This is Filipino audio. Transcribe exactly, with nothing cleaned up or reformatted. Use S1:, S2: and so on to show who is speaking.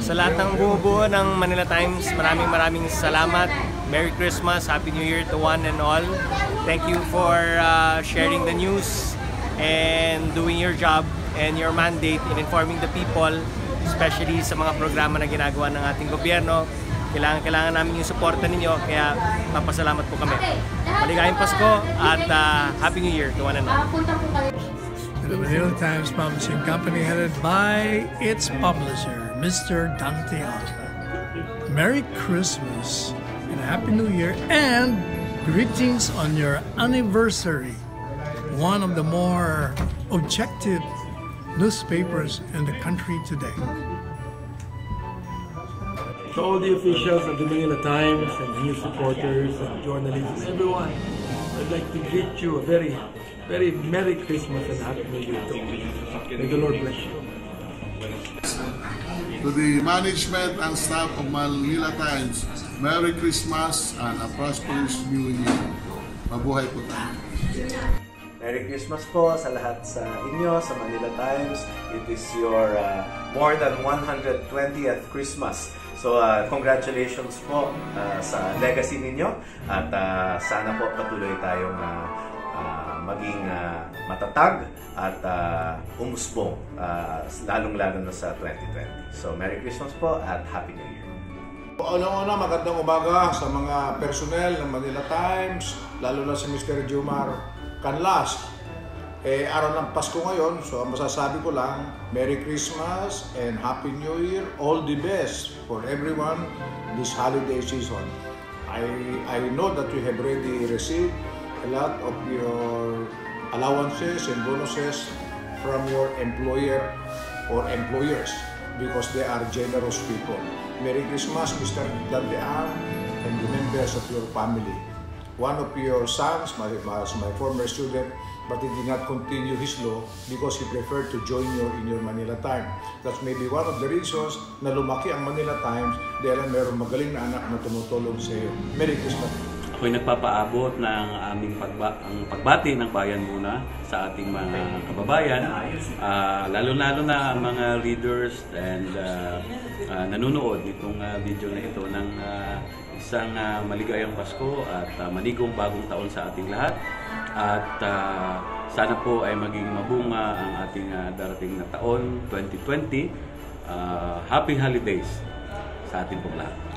S1: Sa lahat ng bumubuo ng Manila Times, maraming maraming salamat. Merry Christmas, Happy New Year to one and all. Thank you for uh, sharing the news and doing your job and your mandate in informing the people, especially sa mga programa na ginagawa ng ating gobyerno. Kailangan, kailangan namin yung suporta ninyo, kaya papasalamat po kami. Maligayang Pasko at uh, Happy New Year to one and all.
S2: The Manila Times Publishing Company, headed by its publisher, Mister Dante Alva. Merry Christmas and Happy New Year, and greetings on your anniversary. One of the more objective newspapers in the country today.
S3: To all the officials of the Manila Times and the news reporters and journalists, everyone, I'd like to greet you a very, very Merry Christmas and Happy New Year to all. May the Lord bless you.
S4: To the management and staff of Manila Times, Merry Christmas and a prosperous New Year. Mabuhay po tayo.
S5: Merry Christmas po sa lahat sa inyo, sa Manila Times. It is your uh, more than one hundred twentieth Christmas. So uh, congratulations po uh, sa legacy ninyo at uh, sana po patuloy tayong uh, uh, maging uh, matatag at uh, umusbong uh, lalong-lalo na sa twenty twenty. So Merry Christmas po at Happy New Year.
S6: Una-una, magandang umaga sa mga personnel ng Manila Times, lalo na si Mister Jumar Canlas. Eh, araw ng Pasko ngayon, so ang masasabi ko lang, Merry Christmas and Happy New Year. All the best for everyone this holiday season. I, I know that you have already received a lot of your allowances and bonuses from your employer or employers because they are generous people. Merry Christmas, Mister Dantean, and the members of your family. One of your sons, my, my former student, but he did not continue his law because he preferred to join you in your Manila Times. That's maybe one of the reasons na lumaki ang Manila Times dahil mayroong magaling na anak na tumutulong sa iyo. Merry Christmas!
S7: Ako'y nagpapaabot ng aming pagba ang pagbati ng bayan muna sa ating mga kababayan, uh, lalo-lalo na mga readers and uh, uh, nanonood nitong uh, video na ito ng uh, isang uh, maligayang Pasko at uh, manigong bagong taon sa ating lahat. At uh, sana po ay maging mabunga ang ating uh, darating na taon, twenty twenty. Uh, happy holidays sa ating pong lahat.